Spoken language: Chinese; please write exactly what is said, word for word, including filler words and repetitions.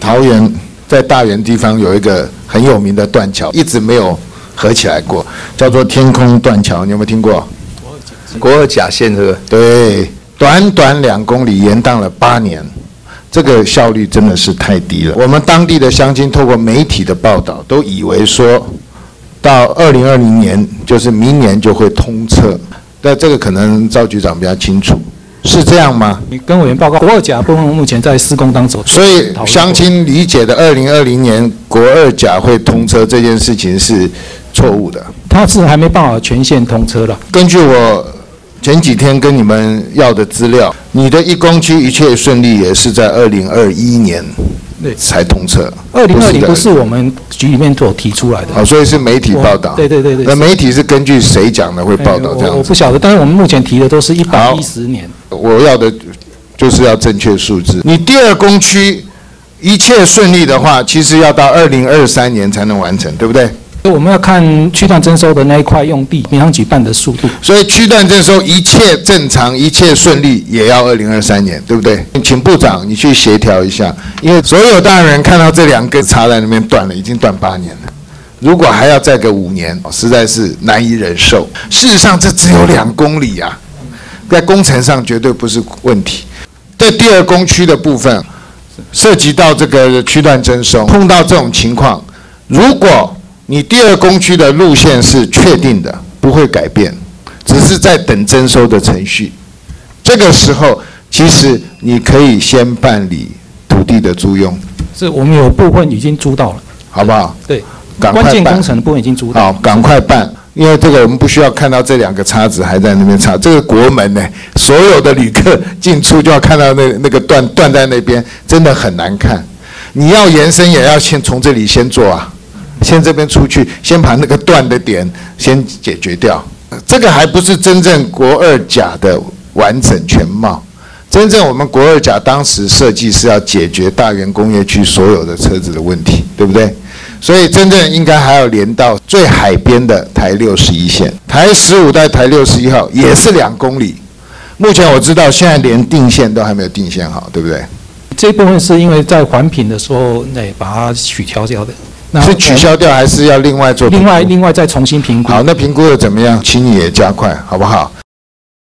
桃园在大园地方有一个很有名的断桥，一直没有合起来过，叫做天空断桥，你有没有听过？ 国二甲线这个， 对，短短两公里延宕了八年。这个效率真的是太低了。我们当地的乡亲透过媒体的报道，都以为说到二零二零年，就是明年就会通车。但这个可能赵局长比较清楚，是这样吗？ 你跟委员报告，国二甲部分目前在施工当中。 所以乡亲理解的二零二零年国二甲会通车这件事情是错误的。 它是还没办法全线通车了。 根据我前几天跟你们要的资料，你的一工区一切顺利也是在二零二一年才通车。 二零二零不是我们局里面所提出来的。 好，所以是媒体报道。 对对对对。 那媒体是根据谁讲的会报道这样子？ 我我不晓得，但是我们目前提的都是一百一十年。 我要的就是要正确数字。你第二工区一切顺利的话，其实要到二零二三年才能完成，对不对？ 我们要看区段征收的那一块用地，民航局办的速度。 所以区段征收一切正常、一切顺利，也要二零二三年，对不对？请部长你去协调一下，因为所有大人看到这两根插在那边断了，已经断八年了。如果还要再个五年，实在是难以忍受。事实上，这只有两公里啊，在工程上绝对不是问题。在第二工区的部分，涉及到这个区段征收，碰到这种情况，如果你第二工区的路线是确定的，不会改变，只是在等征收的程序。这个时候，其实你可以先办理土地的租用。 是我们有部分已经租到了， 好不好？ 对， 赶快办。 关键工程的部分已经租到。 好，赶快办，因为这个我们不需要看到这两个叉子还在那边插。这个国门呢，所有的旅客进出就要看到那那个断断在那边，真的很难看。你要延伸也要先从这里先做啊。先这边出去，先把那个断的点先解决掉。这个还不是真正国二甲的完整全貌。真正我们国二甲当时设计是要解决大园工业区所有的车子的问题，对不对？所以真正应该还要连到最海边的台六十一线，台十五到台六十一号也是两公里。目前我知道现在连定线都还没有定线好，对不对？ 这部分是因为在环评的时候，哎，把它取消掉的。 是取消掉还是要另外做评估？ 另外另外再重新评估。 好，那评估的怎么样？请你也加快，好不好？